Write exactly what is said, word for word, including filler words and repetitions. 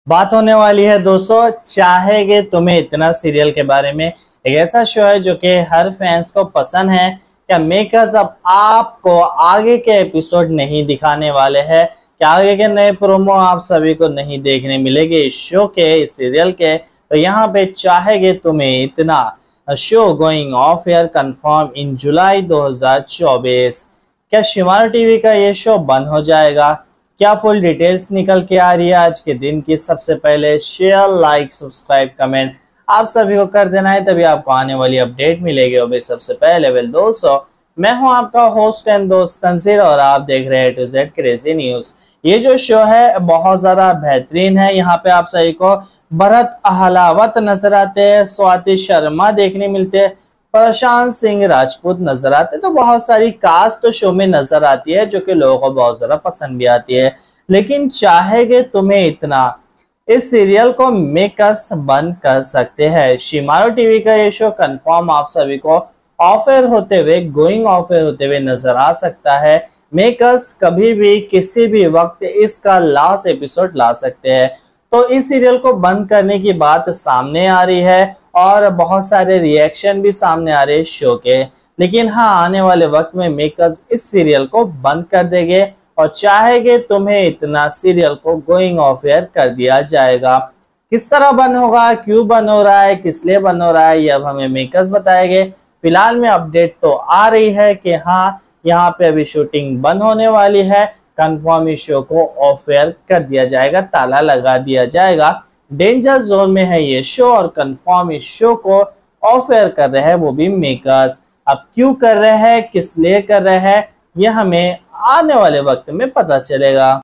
बात होने वाली है दोस्तों चाहेंगे तुम्हें इतना सीरियल के बारे में। एक ऐसा शो है जो कि हर फैंस को पसंद है। क्या मेकर्स अब आपको आगे के एपिसोड नहीं दिखाने वाले हैं? क्या आगे के नए प्रोमो आप सभी को नहीं देखने मिलेंगे इस शो के, इस सीरियल के? तो यहाँ पे चाहेंगे तुम्हें इतना show going off air confirm in जुलाई दो हज़ार चौबीस। क्या शिमारू टीवी का ये शो बंद हो जाएगा? क्या फुल डिटेल्स निकल के आ रही है आज के दिन की? सबसे पहले शेयर, लाइक, सब्सक्राइब, कमेंट आप सभी को कर देना है, तभी आपको आने वाली अपडेट मिलेगी। और सबसे पहले वेल दोस्तों, मैं हूं आपका होस्ट एंड दोस्त तंजीर और आप देख रहे हैं टू जेड क्रेजी न्यूज। ये जो शो है बहुत ज्यादा बेहतरीन है। यहाँ पे आप सभी को भरत अहलावत नजर आते हैं, स्वाति शर्मा देखने मिलते हैं, प्रशांत सिंह राजपूत नजर आते हैं। तो बहुत सारी कास्ट शो में नजर आती है जो कि लोगों को बहुत ज्यादा पसंद भी आती है। लेकिन चाहेंगे तुम्हें इतना, इस सीरियल को मेकर्स बंद कर सकते हैं। शिमारू टीवी का ये शो कंफर्म आप सभी को ऑफ एयर होते हुए, गोइंग ऑफ एयर होते हुए नजर आ सकता है। मेकर्स कभी भी किसी भी वक्त इसका लास्ट एपिसोड ला सकते हैं। तो इस सीरियल को बंद करने की बात सामने आ रही है और बहुत सारे रिएक्शन भी सामने आ रहे हैं शो के। लेकिन हाँ, आने वाले वक्त में मेकर्स इस सीरियल को बंद कर देंगे और चाहेंगे तुम्हें इतना सीरियल को गोइंग ऑफ एयर कर दिया जाएगा। किस तरह बंद होगा, क्यों बंद हो रहा है, किस लिए बंद हो रहा है, ये अब हमें मेकर्स बताएंगे। फिलहाल में अपडेट तो आ रही है कि हाँ, यहाँ पे अभी शूटिंग बंद होने वाली है। कंफर्म इस शो को ऑफ एयर कर दिया जाएगा, ताला लगा दिया जाएगा। डेंजर जोन में है ये शो और कंफर्म इस शो को ऑफ एयर कर रहे हैं वो भी मेकर्स। अब क्यों कर रहे हैं, किस लिए कर रहे हैं, ये हमें आने वाले वक्त में पता चलेगा।